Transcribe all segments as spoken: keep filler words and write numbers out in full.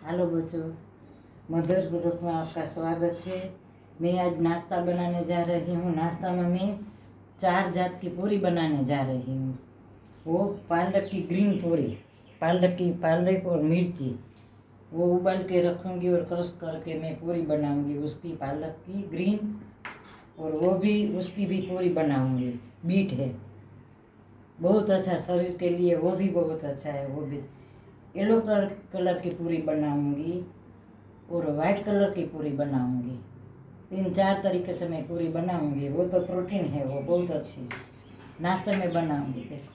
Hello बच्चों, mother's group में आपका स्वागत है। मैं आज नाश्ता बनाने जा रही हूँ। नाश्ता में मैं चार जात की पूरी बनाने जा रही हूँ। वो पालक की ग्रीन पूरी, पालक की पालक और मिर्ची वो उबाल के रखूँगी और क्रश करके मैं पूरी बनाऊँगी। उसकी पालक की ग्रीन और वो भी उसकी भी पूरी बनाऊँगी। बीट है, बहुत अच्छा शरीर के लिए, वो भी बहुत अच्छा है। वो भी येलो कलर कलर की पूरी बनाऊंगी और वाइट कलर की पूरी बनाऊंगी। तीन चार तरीके से मैं पूरी बनाऊंगी। वो तो प्रोटीन है, वो बहुत अच्छी नाश्ते में बनाऊंगी। देखो,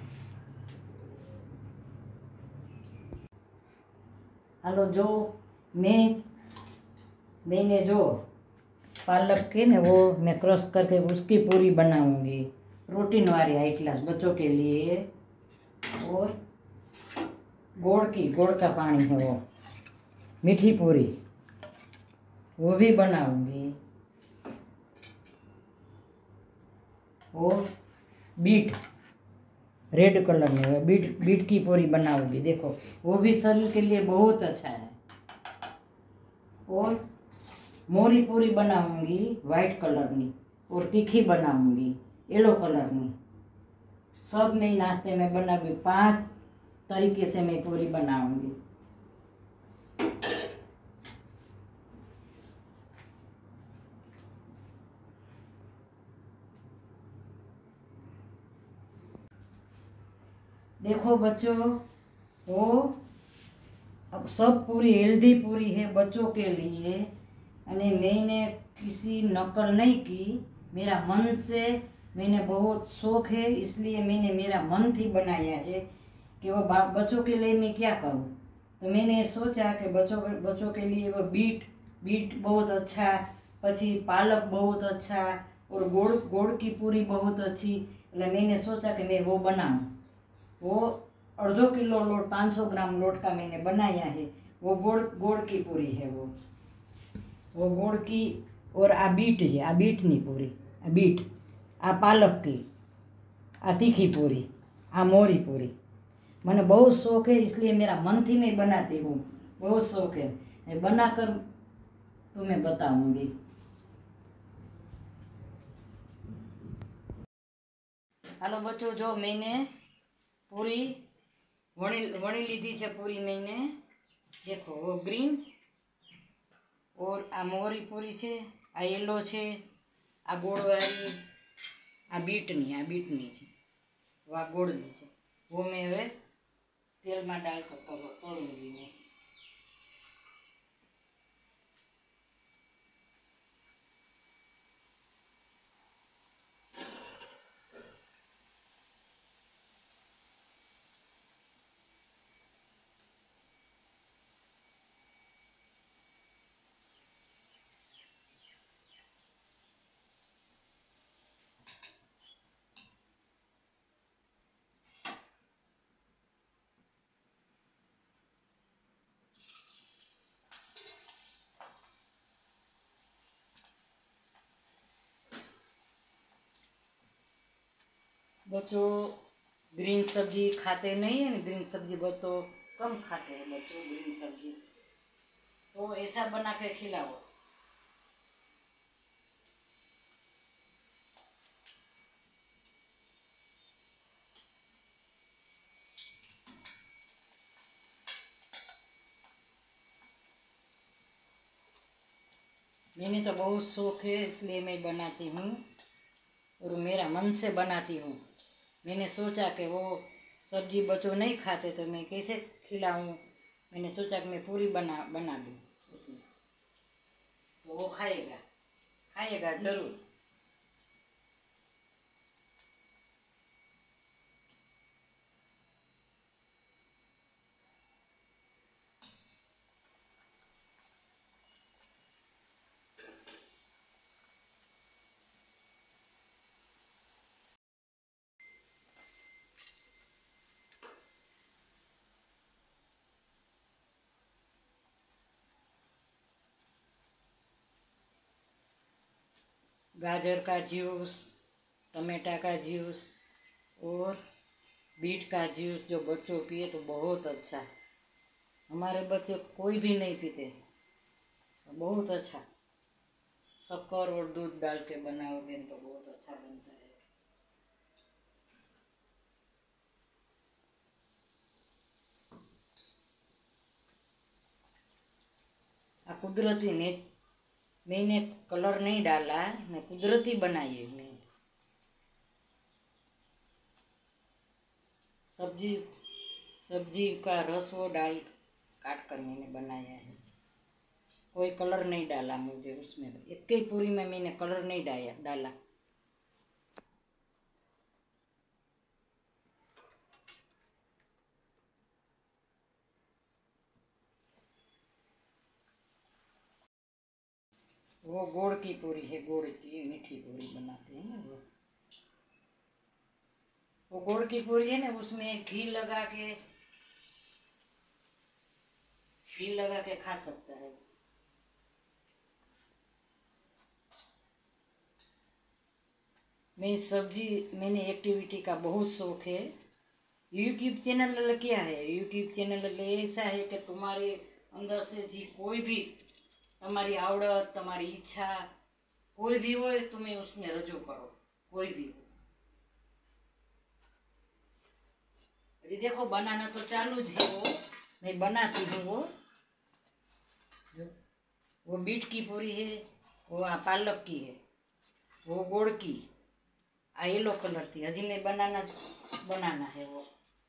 हेलो, जो मैं मैंने जो पालक के ना वो मैं क्रश करके उसकी पूरी बनाऊंगी। प्रोटीन वाली हाई क्लास बच्चों के लिए। और गुड़ की गुड़ का पानी है वो मीठी पूरी, वो भी बनाऊंगी। और बीट रेड कलर में वो बीट बीट की पूरी बनाऊंगी। देखो, वो भी शरीर के लिए बहुत अच्छा है। और मोरी पूरी बनाऊंगी वाइट कलर में, और तीखी बनाऊंगी येलो कलर में। सब मैं नाश्ते में बनाऊंगी। पांच तरीके से मैं पूरी बनाऊंगी। देखो बच्चों, वो अब सब पूरी हेल्दी पूरी है बच्चों के लिए। अने मैंने किसी नकल नहीं की, मेरा मन से, मैंने बहुत शौक है इसलिए मैंने मेरा मन थी बनाया है कि वो बच्चों के लिए मैं क्या करूँ। तो मैंने सोचा कि बच्चों बच्चों के लिए वो बीट बीट बहुत अच्छा, पछी पालक बहुत अच्छा, और गोड़ गोड़ की पूरी बहुत अच्छी। એટલે मैंने सोचा कि मैं वो बनाऊँ। वो अर्धो किलो लोट, पाँच सौ ग्राम लोट का मैंने बनाया है। वो गोड़ गोड़ की पूरी है। वो वो गोड़ की। और आ बीट है, आ बीट नहीं पूरी, आ बीट, आ पालक की, आ तीखी पूरी, आ मोरी पूरी। मैंने बहुत शौक है इसलिए मेरा मन थी मैं बनाती हूँ। बहुत शौक है, मैं बनाकर तुम्हें बताऊंगी। हेलो बच्चों, जो मैंने पूरी वणी वणी लीधी है पूरी मैंने। देखो, वो ग्रीन और आ मोरी पूरी છે, આ येलो છે, આ ગોળવાળી, આ બીટની આ બીટની છે, આ ગોળની છે। वो मैं હવે તેલમાં डालकर તળूंगी। मैं बच्चों ग्रीन सब्जी खाते नहीं है, ग्रीन सब्जी बहुत तो कम खाते हैं बच्चों ग्रीन सब्जी। तो ऐसा बना के खिलाओ। मैंने तो बहुत शौक है इसलिए मैं बनाती हूँ, और मेरा मन से बनाती हूँ। मैंने सोचा कि वो सब्जी बच्चों नहीं खाते तो मैं कैसे खिलाऊं। मैंने सोचा कि मैं पूरी बना बना दूँ उसमें, तो वो खाएगा खाएगा जरूर। गाजर का जूस, टमाटा का जूस और बीट का जूस जो बच्चों पिए तो बहुत अच्छा है। हमारे बच्चे कोई भी नहीं पीते, बहुत अच्छा। शक्कर और दूध डाल के बनाओगे तो बहुत अच्छा बनता है। आ कुदरती ने मैंने कलर नहीं डाला, मैं कुदरती बनाई है। मैं सब्जी सब्जी का रस वो डाल काट कर मैंने बनाया है। कोई कलर नहीं डाला मुझे उसमें, एक ही पूरी में मैंने कलर नहीं डाया डाला। वो गुड़ की पूरी है, गुड़ की मीठी पूरी बनाते हैं ना वो वो गुड़ की पूरी है ना, उसमें घी लगा के घी लगा के खा सकता है। मैं सब्जी मैंने एक्टिविटी का बहुत शौक है। यूट्यूब चैनल क्या है, यूट्यूब चैनल ऐसा है कि तुम्हारे अंदर से जी कोई भी તમારી આવડત તમારી ઈચ્છા कोई भी हो तुम्हें उसमें रजू करो, कोई भी हो। अरे देखो बनाना तो चालू જ है, वो मैं बनाती हूँ। वो वो बीट की पूरी है, वो आ पालक की है, वो गोड़ की आ येलो कलर थी। हजी मैं बनाना बनाना है वो।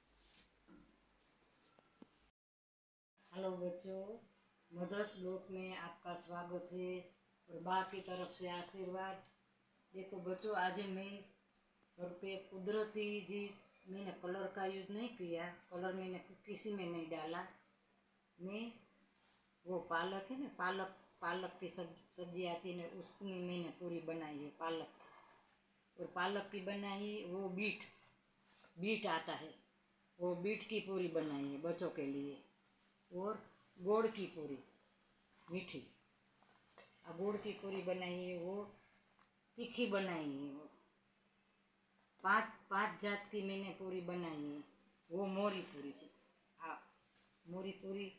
हेलो बच्चों, मदर्स लोक में आपका स्वागत है और बा की तरफ से आशीर्वाद। देखो बच्चों, आज मैं घर पे कुदरती जी, मैंने कलर का यूज़ नहीं किया, कलर मैंने किसी में नहीं डाला। मैं वो पालक है ना, पालक पालक की सब सब्जी आती है ना, उसकी मैंने पूरी बनाई है पालक। और पालक की बनाई वो बीट बीट आता है, वो बीट की पूरी बनाई है बच्चों के लिए। और गुड़ की पूरी मीठी, अब गुड़ की पूरी बनाई है, वो तीखी बनाई है। वो पांच पांच जात की मैंने पूरी बनाई है। वो मोरी पूरी से आ मोरी पूरी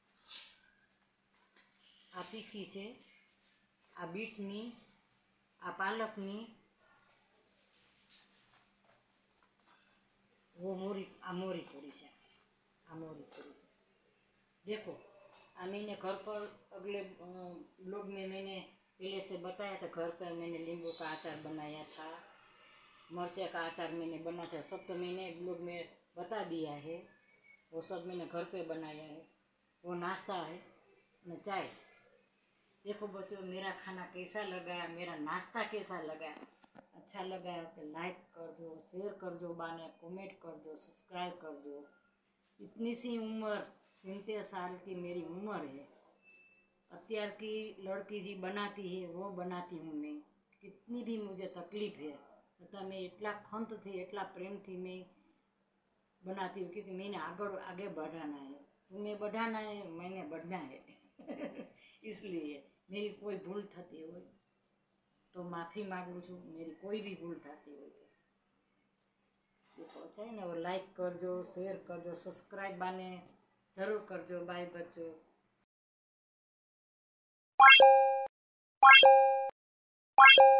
आ तीखी છે, આ બીટની, આ પાલકની, वो मोरी आ मोरी पूरी से आ मोरी पूरी से देखो, आ मैंने घर पर अगले ब्लॉग में मैंने पहले से बताया था, घर पर मैंने नींबू का अचार बनाया था, मिर्चा का अचार मैंने बनाया था, सब तो मैंने ब्लॉग में बता दिया है। वो सब मैंने घर पे बनाया है। वो नाश्ता है न चाय। देखो बच्चों, मेरा खाना कैसा लगा, मेरा नाश्ता कैसा लगा, अच्छा लगा तो लाइक कर दो, शेयर कर दो, बाने कमेंट कर दो, सब्सक्राइब कर दो। इतनी सी उम्र, सितर साल की मेरी उम्र है, अत्यार की लड़की जी बनाती है वो बनाती हूँ मैं। कितनी भी मुझे तकलीफ है तथा मैं इतना खंत थी, इतना प्रेम थी मैं बनाती हूँ, क्योंकि मैंने आगे आगे बढ़ाना है। तुम्हें बढ़ाना है, मैंने बढ़ना है इसलिए मेरी कोई भूल थती हो तो माफ़ी मांगू छूँ, मेरी कोई भी भूल थती हो तो देखो अच्छा है ना, वो लाइक कर दो, शेयर कर दो, सब्सक्राइब बाने जरूर कर दो। बाय बच्चों।